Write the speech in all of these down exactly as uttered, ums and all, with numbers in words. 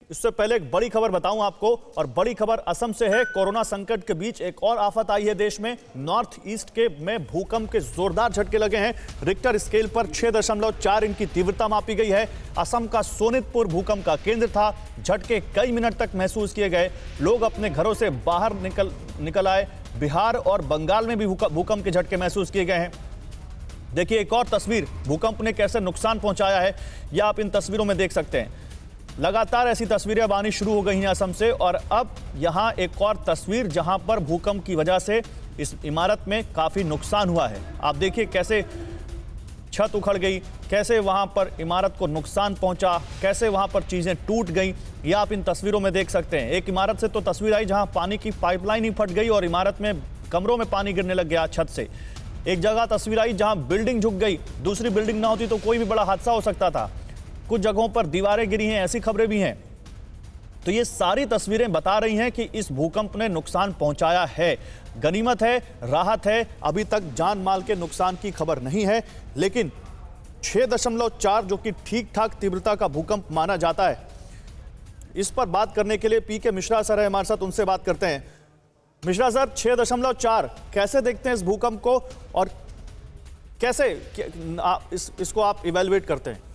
इससे पहले एक बड़ी खबर बताऊं आपको, और बड़ी खबर असम से है। कोरोना संकट के बीच एक और आफत आई है देश में। नॉर्थ ईस्ट के में भूकंप के जोरदार झटके लगे हैं। रिक्टर स्केल पर छह दशमलव चार इनकी तीव्रता मापी गई है। असम का सोनितपुर भूकंप का केंद्र था। झटके कई मिनट तक महसूस किए गए। लोग अपने घरों से बाहर निकल निकल आए। बिहार और बंगाल में भी भूकंप के झटके महसूस किए गए हैं। देखिए एक और तस्वीर, भूकंप ने कैसे नुकसान पहुंचाया है यह आप इन तस्वीरों में देख सकते हैं। लगातार ऐसी तस्वीरें अब आनी शुरू हो गई हैं असम से, और अब यहां एक और तस्वीर जहां पर भूकंप की वजह से इस इमारत में काफी नुकसान हुआ है। आप देखिए कैसे छत उखड़ गई, कैसे वहां पर इमारत को नुकसान पहुंचा, कैसे वहां पर चीजें टूट गई, यह आप इन तस्वीरों में देख सकते हैं। एक इमारत से तो तस्वीर आई जहां पानी की पाइपलाइन ही फट गई और इमारत में कमरों में पानी गिरने लग गया छत से। एक जगह तस्वीर आई जहां बिल्डिंग झुक गई, दूसरी बिल्डिंग ना होती तो कोई भी बड़ा हादसा हो सकता था। कुछ जगहों पर दीवारें गिरी हैं, ऐसी खबरें भी हैं। तो ये सारी तस्वीरें बता रही हैं कि इस भूकंप ने नुकसान पहुंचाया है। गनीमत है, राहत है, अभी तक जान माल के नुकसान की खबर नहीं है, लेकिन छह दशमलव चार जो कि ठीक ठाक तीव्रता का भूकंप माना जाता है। इस पर बात करने के लिए पी के मिश्रा सर है हमारे साथ, उनसे बात करते हैं। मिश्रा सर, छह दशमलव चार कैसे देखते हैं इस भूकंप को, और कैसे आप इस, इसको आप इवेलुएट करते हैं?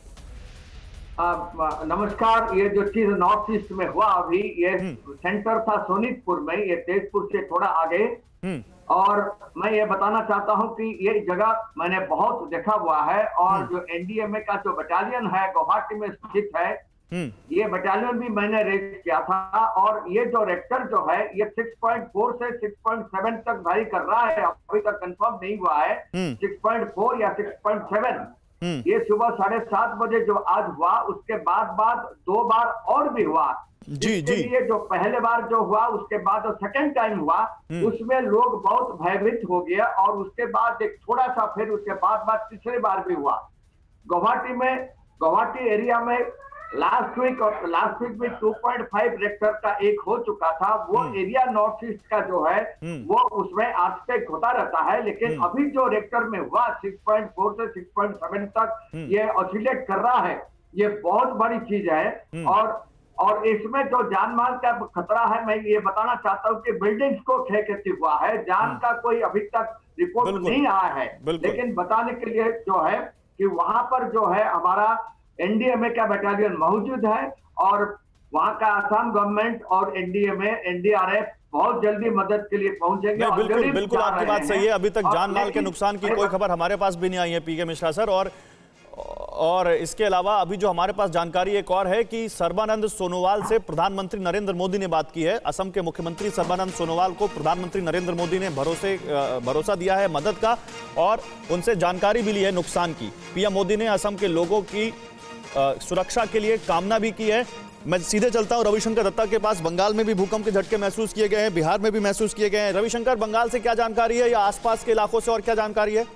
नमस्कार। ये जो चीज नॉर्थ ईस्ट में हुआ अभी, ये सेंटर था सोनितपुर में, ये तेजपुर से थोड़ा आगे। और मैं ये बताना चाहता हूं कि ये जगह मैंने बहुत देखा हुआ है, और जो एनडीएमए का जो बटालियन है गुवाहाटी में स्थित है, ये बटालियन भी मैंने रेट किया था। और ये जो रेक्टर जो है ये छह पॉइंट चार से छह पॉइंट सात तक भारी कर रहा है, अभी तक कंफर्म नहीं हुआ है छह पॉइंट चार या छह पॉइंट सात। ये सुबह साढ़े सात बजे जो आज हुआ, उसके बाद बाद दो बार और भी हुआ। जी जी। ये जो पहले बार जो हुआ उसके बाद जो सेकंड टाइम हुआ उसमें लोग बहुत भयभीत हो गया, और उसके बाद एक थोड़ा सा फिर उसके बाद बाद तीसरी बार भी हुआ गुवाहाटी में। गुवाहाटी एरिया में लास्ट वीक और लास्ट वीक में दो पॉइंट पाँच रेक्टर का एक हो चुका था। वो एरिया नॉर्थ ईस्ट का जो है वो उसमें आज तक होता रहता है, लेकिन अभी जो रेक्टर में हुआ छह पॉइंट चार से छह पॉइंट सात तक ये ऑसिलेट कर रहा है। ये बहुत बड़ी चीज है। और और इसमें जो जान माल का खतरा है, मैं ये बताना चाहता हूँ कि बिल्डिंग्स को क्षयक्षति हुआ है, जान का कोई अभी तक रिपोर्ट नहीं आया है। लेकिन बताने के लिए जो है कि वहां पर जो है हमारा एनडीएमए का बटालियन मौजूद है, और वहां का असम गवर्नमेंट और एनडीएमए एनडीआरएफ बहुत जल्दी मदद के लिए पहुंचेंगे। बिल्कुल बिल्कुल आपकी बात सही है। अभी तक जान माल के नुकसान की कोई खबर हमारे पास भी नहीं आई है पी के मिश्रा सर। और और इसके अलावा अभी जो हमारे पास जानकारी एक और है कि सर्बानंद सोनोवाल से प्रधानमंत्री नरेंद्र मोदी ने बात की है। असम के मुख्यमंत्री सर्बानंद सोनोवाल को प्रधानमंत्री नरेंद्र मोदी ने भरोसे भरोसा दिया है मदद का, और उनसे जानकारी भी ली है नुकसान की। पीएम मोदी ने असम के लोगों की सुरक्षा के लिए कामना भी की है। मैं सीधे चलता हूं रविशंकर दत्ता के पास। बंगाल में भी भूकंप के झटके महसूस किए गए हैं, बिहार में भी महसूस किए गए हैं। रविशंकर, बंगाल से क्या जानकारी है, या आसपास के इलाकों से और क्या जानकारी है?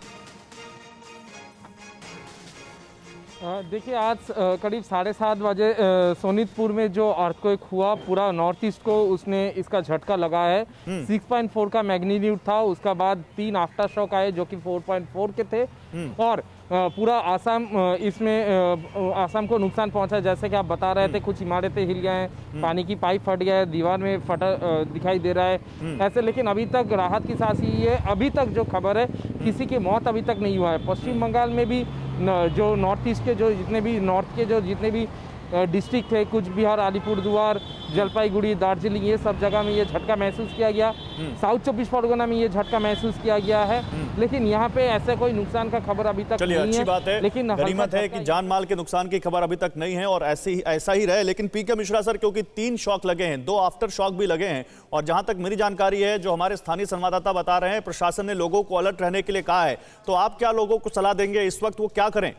देखिए आज करीब साढ़े सात बजे सोनितपुर में जो अर्थक्वेक हुआ, पूरा नॉर्थ ईस्ट को उसने इसका झटका लगा है। छह पॉइंट चार का मैग्नीट्यूड था, उसका बाद तीन आफ्टर शॉक आए जो कि चार पॉइंट चार के थे, और पूरा आसाम इसमें आसाम को नुकसान पहुंचा। जैसे कि आप बता रहे थे, कुछ इमारतें हिल गए हैं, पानी की पाइप फट गया है, दीवार में फटा दिखाई दे रहा है ऐसे। लेकिन अभी तक राहत की सांस ही है। अभी तक जो खबर है, किसी की मौत अभी तक नहीं हुआ है। पश्चिम बंगाल में भी जो नॉर्थ ईस्ट के जो जितने भी नॉर्थ के जो जितने भी डिस्ट्रिक्ट थे, कुछ बिहार, अलीपुरदुआर, जलपाईगुड़ी, दार्जिलिंग, ये सब जगह में ये झटका महसूस किया गया। साउथ चौबीस परगना में ये झटका महसूस किया गया है, लेकिन यहाँ पे ऐसे कोई नुकसान का खबर अभी तक नहीं है। अच्छी बात है, लेकिन गनीमत है कि जान माल के नुकसान की खबर अभी तक नहीं है, और ऐसे ही ऐसा ही रहे। लेकिन पी के मिश्रा सर, क्योंकि तीन शॉक लगे हैं, दो आफ्टर शॉक भी लगे हैं, और जहां तक मेरी जानकारी है, जो हमारे स्थानीय संवाददाता बता रहे हैं, प्रशासन ने लोगों को अलर्ट रहने के लिए कहा है। तो आप क्या लोगों को सलाह देंगे इस वक्त, वो क्या करें?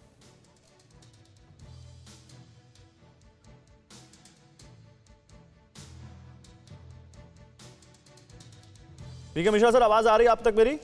पी के मिश्रा सर, आवाज आ रही है आप तक मेरी?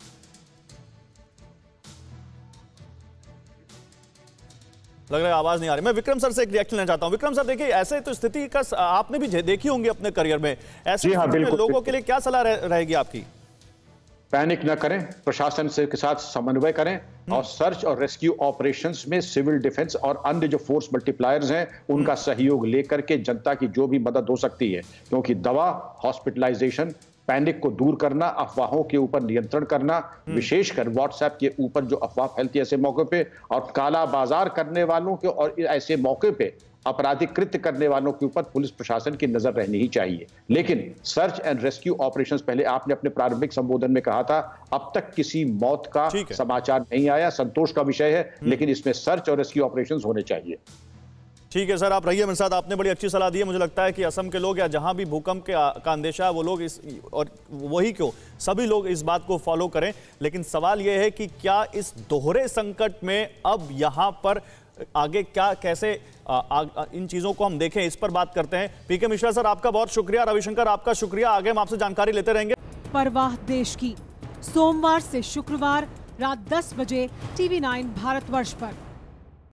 लग रहा है आवाज नहीं आ रही। मैं विक्रम सर से एक रिएक्शन लेना चाहता हूं। विक्रम सर, देखिए ऐसे तो स्थिति का आपने भी देखी होंगी अपने करियर में, ऐसे हाँ, में लोगों के लिए क्या सलाह रहेगी आपकी? पैनिक न करें, प्रशासन से के साथ समन्वय करें और सर्च और रेस्क्यू ऑपरेशंस में सिविल डिफेंस और अन्य जो फोर्स मल्टीप्लायर्स हैं उनका सहयोग लेकर के जनता की जो भी मदद हो सकती है, क्योंकि दवा, हॉस्पिटलाइजेशन, पैनिक को दूर करना, अफवाहों के ऊपर नियंत्रण करना, विशेषकर व्हाट्सएप के ऊपर जो अफवाह फैलती है ऐसे मौके पे, और काला बाजार करने वालों के और ऐसे मौके पे आपराधिक कृत्य करने वालों के ऊपर पुलिस प्रशासन की नजर रहनी ही चाहिए। लेकिन सर्च एंड रेस्क्यू ऑपरेशंस, पहले आपने अपने प्रारंभिक संबोधन में कहा था, अब तक किसी मौत का समाचार नहीं आया, संतोष का विषय है, लेकिन इसमें सर्च और रेस्क्यू ऑपरेशंस होने चाहिए। ठीक है सर, आप रहिए मेरे साथ, आपने बड़ी अच्छी सलाह दी है। मुझे लगता है कि असम के लोग या जहां भी भूकंप के का अंदेशा है वो लोग इस, और वही क्यों सभी लोग इस बात को फॉलो करें। लेकिन सवाल यह है कि क्या इस दोहरे संकट में अब यहां पर आगे क्या कैसे आ, आ, इन चीजों को हम देखें, इस पर बात करते हैं। पीके मिश्रा सर, आपका बहुत शुक्रिया। रविशंकर, आपका शुक्रिया। आगे हम आपसे जानकारी लेते रहेंगे। परवाह देश की, सोमवार से शुक्रवार रात दस बजे टीवी नाइन भारतवर्ष पर।